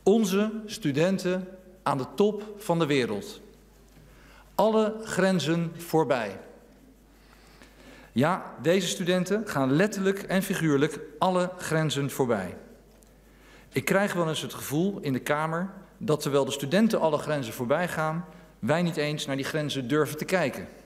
Onze studenten aan de top van de wereld. Alle grenzen voorbij. Ja, deze studenten gaan letterlijk en figuurlijk alle grenzen voorbij. Ik krijg wel eens het gevoel in de Kamer dat terwijl de studenten alle grenzen voorbij gaan, wij niet eens naar die grenzen durven te kijken.